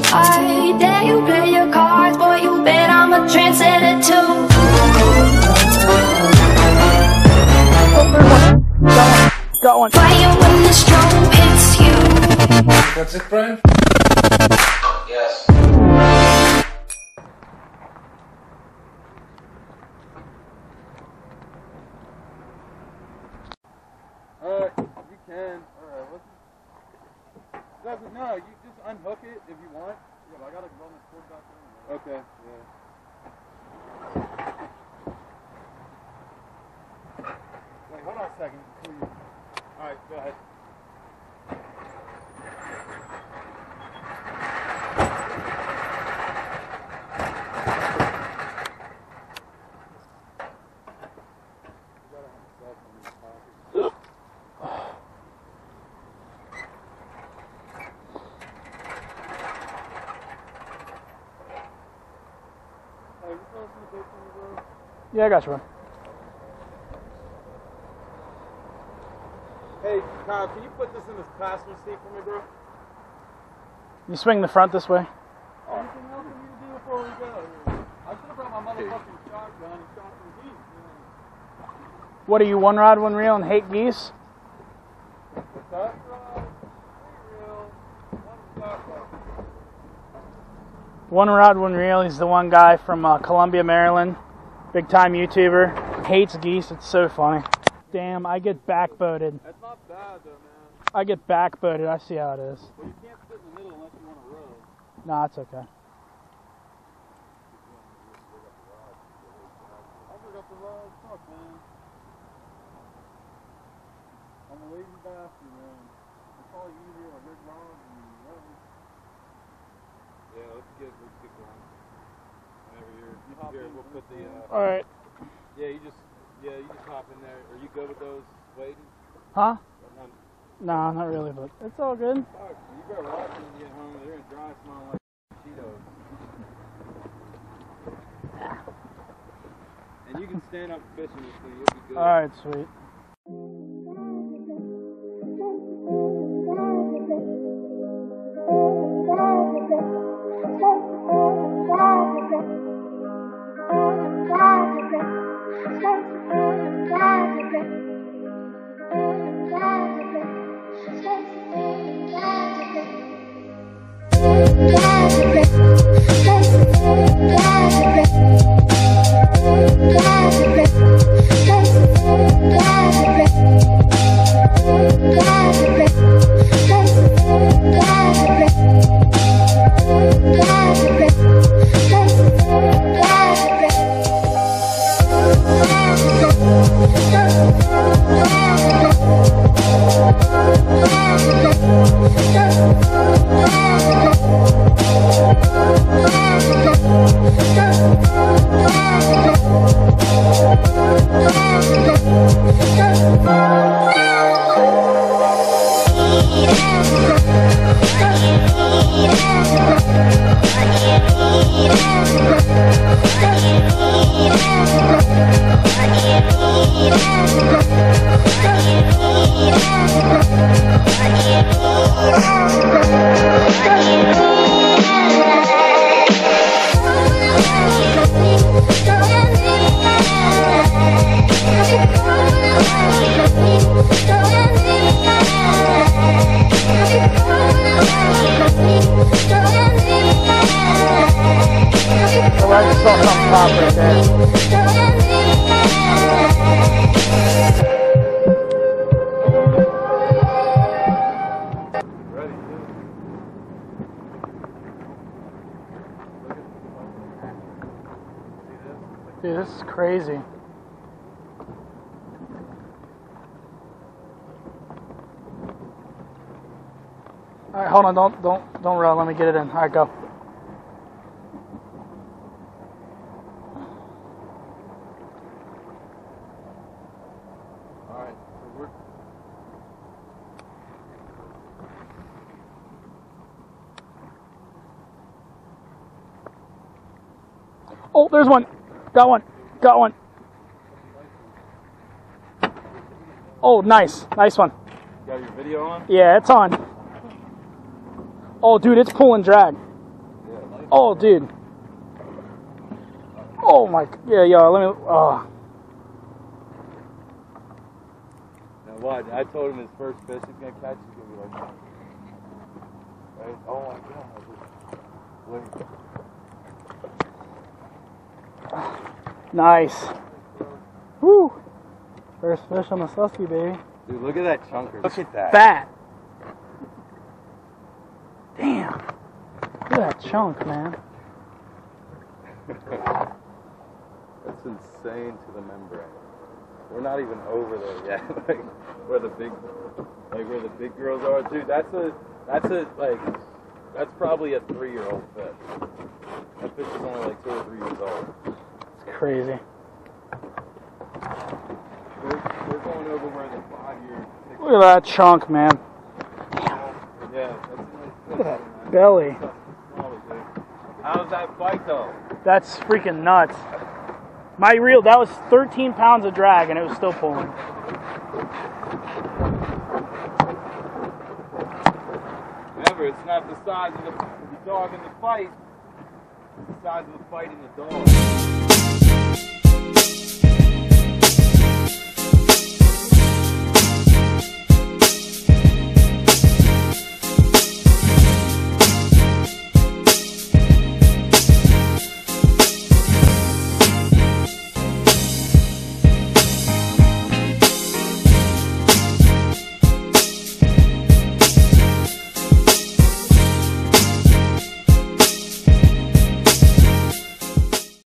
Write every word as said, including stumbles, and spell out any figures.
I dare you play your cards, boy, you bet I'm a trendsetter too. Got one. Fire when the strobe hits you. That's it, Brian? Yes. Alright, you can. Alright, what's it? Doesn't know. You just unhook it if you want. Yeah, but I gotta run this cord back in. Okay, yeah. Wait, hold on a second before you. Alright, go ahead. Yeah, I got you one. Hey, Kyle, can you put this in this passenger seat for me, bro? You swing the front this way. Oh. Anything else we need to do before we go? I should have brought my motherfucking shotgun and shot some geese, man. What are you, one rod, one reel, and hate geese? What's that? Rod, three reel, one shotgun. One rod, one reel. He's the one guy from uh, Columbia, Maryland. Big time YouTuber. Hates geese. It's so funny. Damn, I get backboated. That's not bad though, man. I get backboated. I see how it is. Well, you can't sit in the middle unless you want to row. Nah, it's okay. I'll rig up the rod. Fuck, man. I'm a lazy bastard, man. It's probably easier to rig rods and rows. Yeah, let's get, let's get going. Whenever you're, you hop here, we'll put the, uh... Alright. Yeah, you just, yeah, you just hop in there. Are you good with those waiting? Huh? Nah, not really, but it's all good. Fuck, you better watch when you get home. They're gonna dry smelling like Cheetos. And you can stand up fishing this thing, you'll be good. Alright, sweet. I just saw something pop right there. Dude, this is crazy. All right, hold on, don't don't don't roll. Let me get it in. All right, go. All right, so we're. Oh, there's one. Got one. Got one. Oh, nice. Nice one. You got your video on? Yeah, it's on. Oh, dude, it's pulling drag. Oh, dude. Oh my, yeah, yo, let me, oh. Now what? I told him his first fish he's gonna catch, he's gonna be like, right? Oh my god. Wait. Nice. Woo. First fish on the Susky, baby. Dude, look at that chunker. Look at that. Fat. Damn. Look at that chunk, man. That's insane to the membrane. We're not even over there yet. Like where the big, like where the big girls are, dude. That's a, that's a like, that's probably a three-year-old fish. That fish is only like two or three years old. It's crazy. We're, we're going over where the five-year. Look at that chunk, man. Yeah. That's, Look at that belly. How's that bite though? That's freaking nuts. My reel, that was thirteen pounds of drag and it was still pulling. Remember, it's not the size of the, the dog in the fight, it's the size of the fight in the dog.